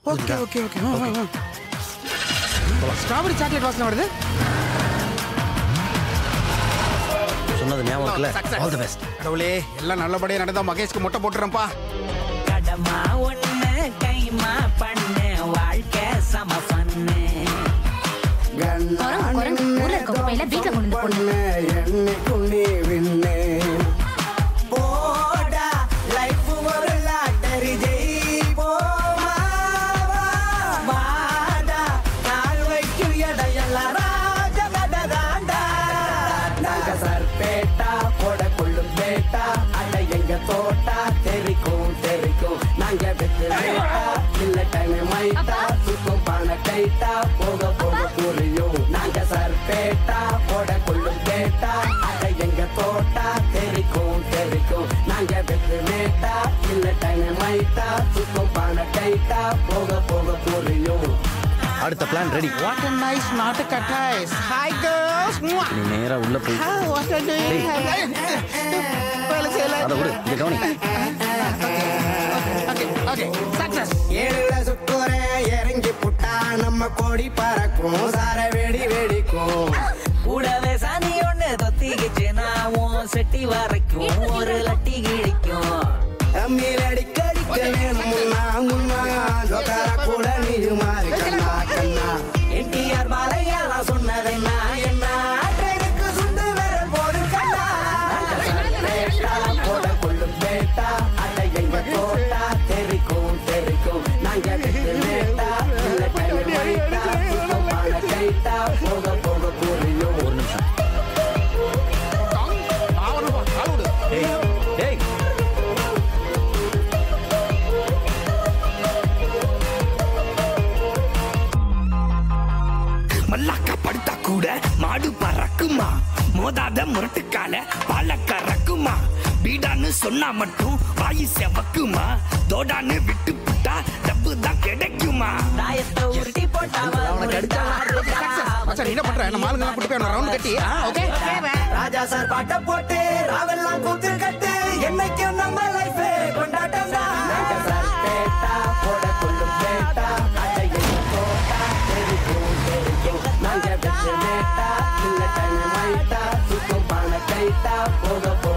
Okay okay okay strawberry chocolate வாசனை வருது. சொன்னது ஞாபகம் இருக்குல்ல? All the best. கடவுளே எல்லாம் நல்லபடியா நடந்தா மகேஷ்க்கு முட்டை போட்டுறேன்ப்பா. கடமா ஒண்ணு கைமா பண்ணு வாழ்க்கை சம பண்ணு. ஊர்ல இருக்க குப்பையில வீட்டுல கொண்டு போடுங்க. என்னைக்கும் நீ விண்ணே போடா லைஃப் ஒரு லாட்டரி ஜெயிப்போமா வாடா கால் வைக்கும் இடையெல்லாம் ராஜமதாண்டா. நாங்க சர்பேட்டா போட கொள்ளும் பேட்டா அட எங்க தோட்டா தெரிக்கும் தெரிக்கும். நாங்க வெத்து இல்ல டைம் மைட்டா சுத்தம் பண கைட்டா போக போக புரியும். நாங்க சர்பேட்டா போட கொள்ளும் பேட்டா அட எங்க தோட்டா தெரிக்கும் தெரிக்கும். நாங்க வெத்து மேட்டா இல்ல டைம் மைட்டா சுத்தம் பண கைட்டா போக போக புரியும். அடுத்த plan ready. What a nice நாட்டுக்கு அட்டாய்ஸ். Hi girls. நீ நேரா உள்ள போய் வாட் ஆர் டூயிங்? வேலை செய்யல. அத விடு, இங்க கவனி. Okay okay success. ஏழுல சுக்குரே இறங்கி புட்டா நம்ம கோடி பறக்கும் சார வெடி வெடிக்கும். கூடவே சனி ஒண்ணு தொத்திக்கிச்சுனா உன் செட்டி வரைக்கும் ஒரு லட்டி கிழிக்கும். தம்மில் அடிக்கடிக்க வேணும் முன்னா முன்னா ஜோக்கார கூட நீயுமா கண்ணா கண்ணா. என்டிஆர் பாலையெல்லாம் சொன்னதென்னா என்ன ட்ரெயினுக்கு சுண்டு வேற போடு கண்ணா. போட கொள்ளும் பேட்டா அட எங்க தோட்டா தெரிக்கும் தெரிக்கும். நாங்க வெட்டு மேட்டா இல்ல டைம் மைட்டா சுத்தம் பண கைட்டா போக போக புரியும். ஒரு நிமிஷம். ஏய் ஏய் மல்லாக்கா படுத்தா கூட மாடு பறக்குமா மோதாத முரட்டுக்கால பாலக்க ரக்குமா. பீடான்னு சொன்னா மட்டும் வாயு செவக்குமா தோடான்னு விட்டு புட்டா டப்பு தான் கிடைக்குமா. தாயத்தை உருட்டி போட்டா மச்சான் என்ன பண்ற? நம்ம ஆளுங்க எல்லாம் கூட்டி போய் ரவுண்ட் கட்டி. ஓகே ராஜா சார் பாட்ட போட்டு ராவெல்லாம் கூத்து கட்டு என்னைக்கும் நம்ம லைஃப் கொண்டாட்டம் தான். நாங்க சார் பேட்டா போட கொள்ளும் பேட்டா அட எங்க தோட்டா தெரிக்கும் தெரிக்கும். நாங்க வெட்டு மேட்டா இல்ல டைம் மைட்டா சுத்தம் பண கைட்டா போக போக